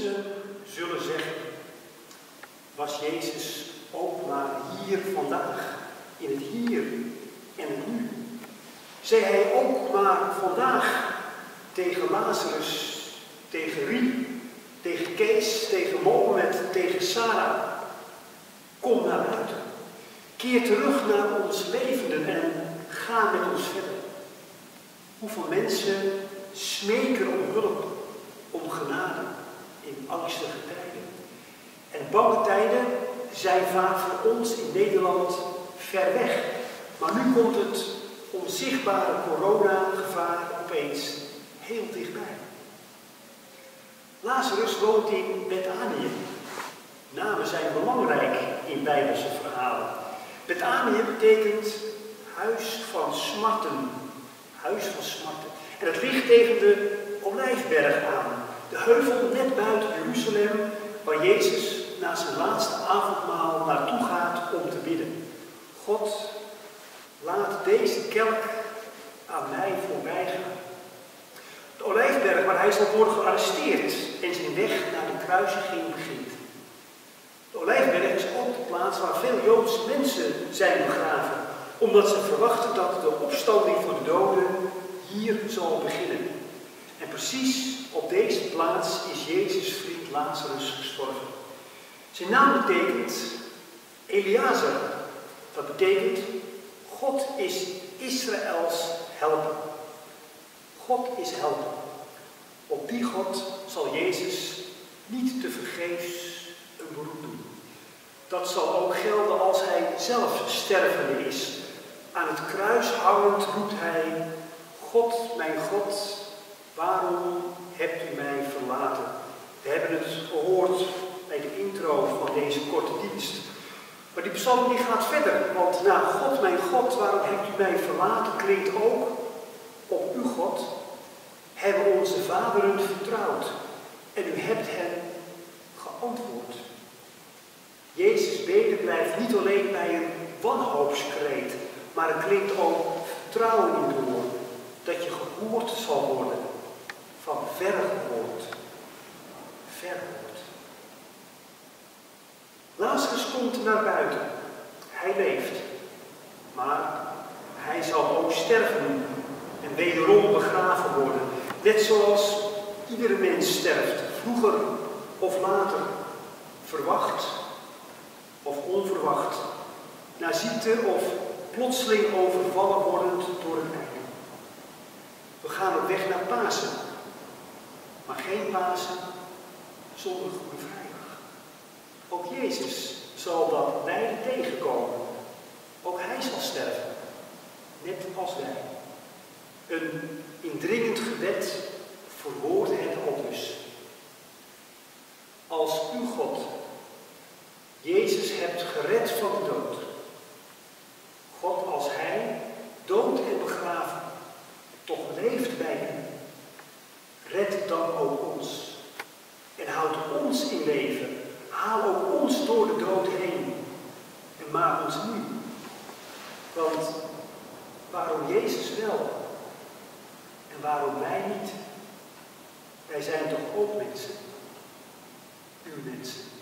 mensen zullen zeggen, was Jezus ook maar hier vandaag, in het hier en het nu. Zei hij ook maar vandaag tegen Lazarus, tegen Rie, tegen Kees, tegen Mohammed, tegen Sarah. Kom naar buiten. Keer terug naar ons levenden en ga met ons verder. Hoeveel mensen smeken om hulp, om genade in angstige tijden. En bange tijden zijn vaak voor ons in Nederland ver weg. Maar nu komt het onzichtbare coronagevaar opeens heel dichtbij. Lazarus woont in Bethanië. Namen zijn belangrijk in Bijbelse verhalen. Bethanië betekent huis van smarten. Huis van smarten. En het ligt tegen de Olijfberg aan. De heuvel net buiten Jeruzalem, waar Jezus na zijn laatste avondmaal naartoe gaat om te bidden. God, laat deze kelk aan mij voorbij gaan. De Olijfberg waar hij zal worden gearresteerd en zijn weg naar de kruisiging begint. De Olijfberg is ook de plaats waar veel Joodse mensen zijn begraven, omdat ze verwachten dat de opstanding voor de doden hier zal beginnen. En precies op deze plaats is Jezus' vriend Lazarus gestorven. Zijn naam betekent Eleazar. Dat betekent God is Israëls helper. God is helper. Op die God zal Jezus niet tevergeefs een beroep doen. Dat zal ook gelden als hij zelf stervende is. Aan het kruis hangend roept hij, God, mijn God, waarom hebt u mij verlaten? We hebben het gehoord bij de intro van deze korte dienst. Maar die psalm die gaat verder, want na God, mijn God, waarom hebt u mij verlaten, klinkt ook op uw God hebben onze vaderen vertrouwd en u hebt hen geantwoord. Jezus' bede blijft niet alleen bij een wanhoopskreet, maar er klinkt ook vertrouwen in door, dat je gehoord zal worden, van ver gehoord. Ver gehoord. Lazarus komt naar buiten. Hij leeft. Maar hij zal ook sterven en wederom begraven worden. Net zoals iedere mens sterft, vroeger of later, verwacht of onverwacht, na ziekte of plotseling overvallen wordend door een einde. We gaan op weg naar Pasen, maar geen Pasen zonder Goede Vrijdag. Ook Jezus zal dat lijden tegenkomen. Ook hij zal sterven, net als wij. Een indringend gebed verwoordt het al dus. Als uw God Jezus hebt gered van de dood. God als hij, dood en begraven, toch leeft bij u. Red dan ook ons. En houd ons in leven. Haal ook ons door de dood heen. En maak ons nu. Want waarom Jezus wel? En waarom wij niet? Wij zijn toch ook mensen? Uw mensen.